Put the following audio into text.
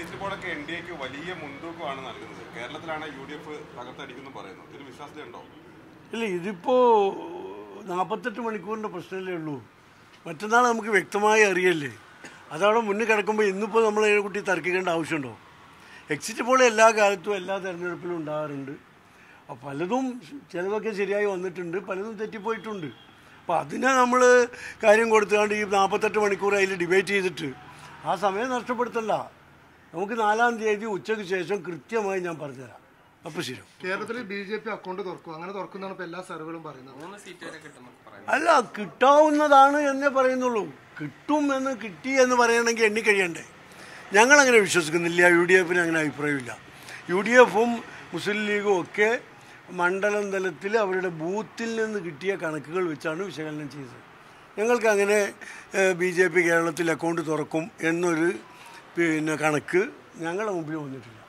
Exit പോളൊക്കെ N D എക്ക് വലിയ മുൻതൂക്കമാണ് നൽകുന്നത്. കേരളത്തിലാണ് UDF തകർത്തടിക്കുന്നു പറയുന്നത്. ഇതിൽ വിശ്വാസ്യതയുണ്ടോ? ഇല്ല, ഇതിപ്പോൾ 48 മണിക്കൂറിൻ്റെ പ്രശ്നമല്ലേ ഉള്ളൂ. മറ്റന്നാൾ നമുക്ക് വ്യക്തമായി അറിയല്ലേ. അതവിടെ മുന്നിൽ കിടക്കുമ്പോൾ ഇന്നിപ്പോൾ നമ്മൾ അതിനെക്കുട്ടി തർക്കിക്കേണ്ട ആവശ്യമുണ്ടോ? എക്സിറ്റ് പോൾ എല്ലാ കാലത്തും എല്ലാ തെരഞ്ഞെടുപ്പിലും ഉണ്ടാകാറുണ്ട്. പലതും ചിലതൊക്കെ ശരിയായി വന്നിട്ടുണ്ട്, പലതും തെറ്റിപ്പോയിട്ടുണ്ട്. അപ്പോൾ അതിനെ നമ്മൾ കാര്യം കൊടുത്തുകൊണ്ട് ഈ 48 മണിക്കൂർ അതിൽ ഡിബേറ്റ് ചെയ്തിട്ട് ആ സമയം നഷ്ടപ്പെടുത്തല്ല. നമുക്ക് 4-ാം തീയതി ഉച്ചയ്ക്ക് ശേഷം കൃത്യമായി ഞാൻ പറഞ്ഞുതരാം. അപ്പോൾ ശരി. കേരളത്തിൽ BJP അക്കൗണ്ട് തുറക്കും, അങ്ങനെ തുറക്കുന്നതാണ് ഇപ്പോൾ എല്ലാ സർവേകളും പറയുന്നത്. 3 സീറ്റ് വരെ കിട്ടും. അല്ല, കിട്ടാവുന്നതാണ് എന്നേ പറയുന്നുള്ളൂ. കിട്ടി എന്ന് പറയണമെങ്കിൽ എണ്ണിക്കഴിയണ്ടേ. ഞങ്ങളങ്ങനെ വിശ്വസിക്കുന്നില്ല. UDF അങ്ങനെ അഭിപ്രായമില്ല. UDF-ഉം മുസ്ലിം ലീഗും ഒക്കെ മണ്ഡലം തലത്തിൽ അവരുടെ ബൂത്തിൽ നിന്ന് കിട്ടിയ കണക്കുകൾ വെച്ചാണ് വിശകലനം ചെയ്തത്. ഞങ്ങൾക്ക് അങ്ങനെ BJP കേരളത്തിൽ അക്കൗണ്ട് തുറക്കും എന്നൊരു കണക്ക് ഞങ്ങളുടെ മുമ്പിൽ വന്നിട്ടില്ല.